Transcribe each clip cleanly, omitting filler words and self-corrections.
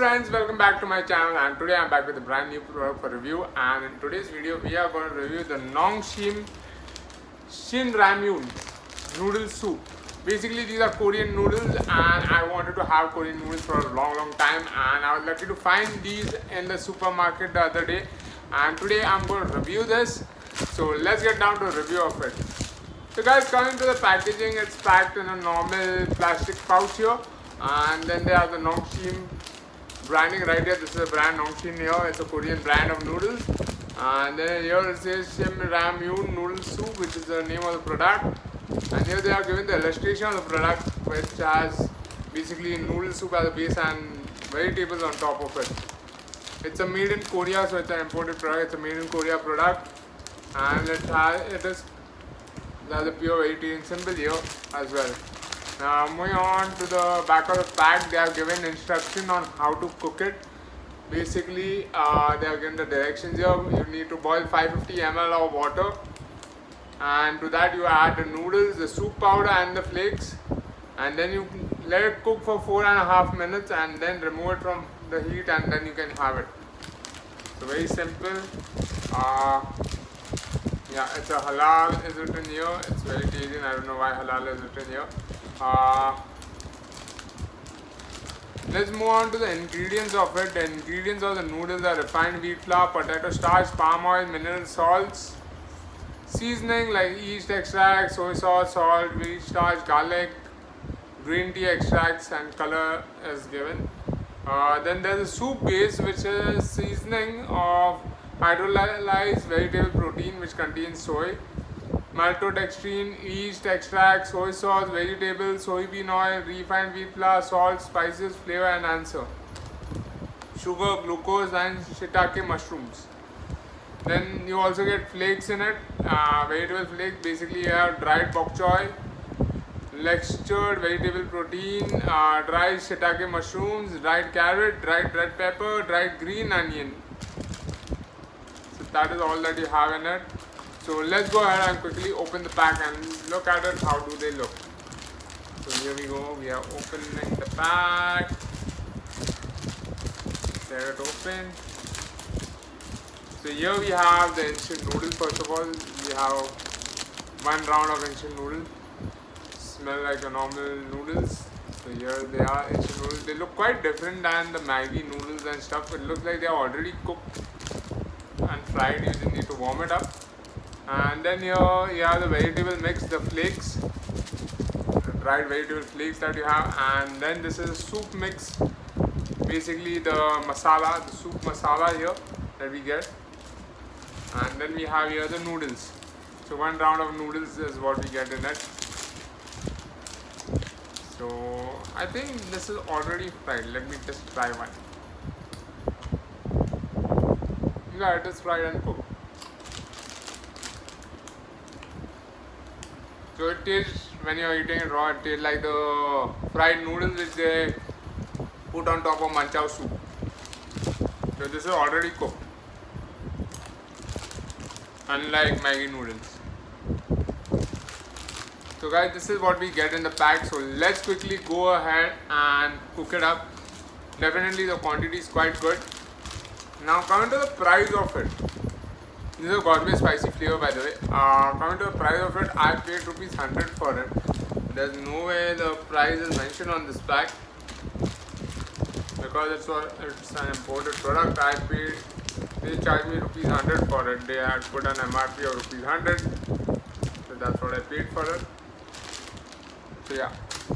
friends, welcome back to my channel, and today I'm back with a brand new product for review. And in today's video we are going to review the Nongshim Shin Ramyun noodle soup. Basically these are Korean noodles, and I wanted to have Korean noodles for a long time, and I was lucky to find these in the supermarket the other day, and today I'm going to review this. So let's get down to a review of it. So guys, coming to the packaging, it's packed in a normal plastic pouch here, and then they have the Nongshim branding right here. This is a brand Nongshim here. It's a Korean brand of noodles, and then here it says Shin Ramyun noodle soup, which is the name of the product. And here they are given the illustration of the product, which has basically noodle soup as a base and vegetables on top of it. It's a made in Korea, so it's an imported product. It's a made in Korea product, and it has a pure vegetarian symbol here as well. Now moving on to the back of the pack, they have given instruction on how to cook it. Basically they have given the directions here. You need to boil 550 ml of water, and to that you add the noodles, the soup powder and the flakes, and then you let it cook for 4.5 minutes and then remove it from the heat, and then you can have it. So very simple. Yeah, it's a halal is written here. It's vegetarian. I don't know why halal is written here. Let's move on to the ingredients of it. The ingredients of the noodles are refined wheat flour, potato starch, palm oil, mineral salts, seasoning like yeast extract, soy sauce, salt, wheat starch, garlic, green tea extracts, and color is given. Then there's a soup base, which is seasoning of hydrolyzed vegetable protein, which contains soy, maltodextrin, yeast extract, soy sauce, vegetables, soybean oil, refined wheat flour, salt, spices, flavor enhancer, sugar, glucose, and shiitake mushrooms. Then you also get flakes in it, vegetable flakes. Basically you have dried bok choy, textured vegetable protein, dried shiitake mushrooms, dried carrot, dried red pepper, dried green onion. So that is all that you have in it. So let's go ahead and quickly open the pack and look at it. How do they look? So here we go. We are opening the pack. Tear it open. So here we have the instant noodles. First of all, we have one round of instant noodles. Smell like a normal noodles. So here they are, instant noodles. They look quite different than the Maggi noodles and stuff. It looks like they are already cooked and fried. You just need to warm it up. And then here you have the vegetable mix, the flakes, the dried vegetable flakes that you have. And then this is soup mix, basically the masala, the soup masala here that we get. And then we have here the noodles. So one round of noodles is what we get in it. So I think this is already fried. Let me just try one. Yeah, it is fried and cooked. So it tastes, when you are eating it raw, it tastes like the fried noodles which they put on top of manchow soup. So this is already cooked, unlike Maggi noodles. So guys, this is what we get in the pack. So let's quickly go ahead and cook it up. Definitely the quantity is quite good. Now coming to the price of it. This is a gourmet spicy flavor, by the way. Coming to the price of it, I paid ₹100 for it. There's no way the price is mentioned on this pack, because it's an imported product. They charged me ₹100 for it. They had put an MRP of ₹100, so that's what I paid for it. So yeah.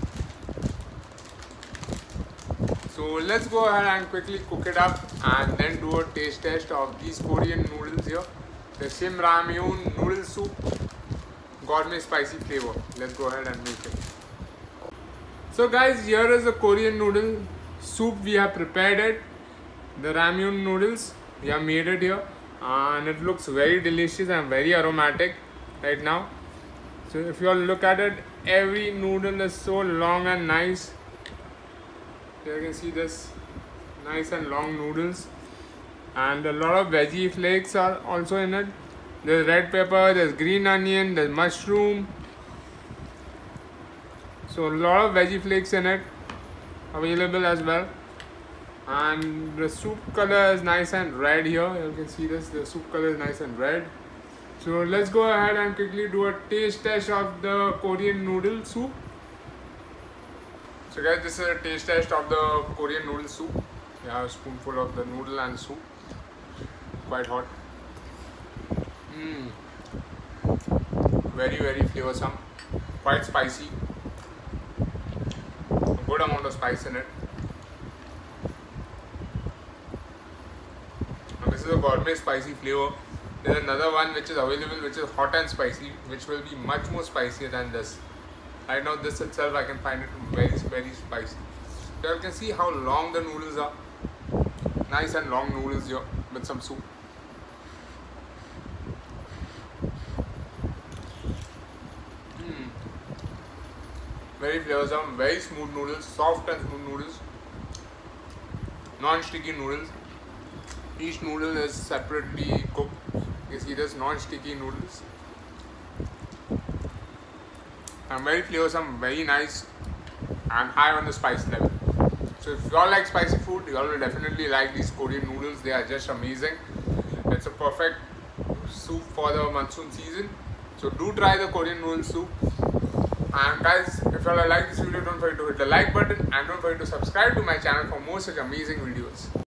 So let's go ahead and quickly cook it up and then do a taste test of these Korean noodles here. The Shin Ramyun noodle soup, gourmet spicy flavor. Let's go ahead and make it. So guys, here is the Korean noodle soup. We have prepared it. The Ramyun noodles, we have made it here, and it looks very delicious and very aromatic right now. So if you all look at it, every noodle is so long and nice. Here you can see this nice and long noodles, and a lot of veggie flakes are also in it. There's red pepper, there's green onion, there's mushroom. So a lot of veggie flakes in it available as well. and the soup color is nice and red here. You can see this, the soup color is nice and red. So let's go ahead and quickly do a taste test of the Korean noodle soup. So guys, this is a taste test of the Korean noodle soup. We have a spoonful of the noodle and soup. Quite hot. Very flavoursome. Quite spicy. A good amount of spice in it. And this is a gourmet spicy flavour. There is another one which is available, which is hot and spicy, which will be much more spicier than this. Right now, this itself I can find it very spicy. So you can see how long the noodles are. Nice and long noodles here with some soup. Very flavoursome, very smooth noodles, soft and smooth noodles, non-sticky noodles. Each noodle is separately cooked. You see this non-sticky noodles. And very flavoursome, very nice, and high on the spice level. So if you all like spicy food, you all will definitely like these Korean noodles. They are just amazing. It's a perfect soup for the monsoon season. So do try the Korean noodle soup. And guys, if you all like this video, don't forget to hit the like button and don't forget to subscribe to my channel for more such amazing videos.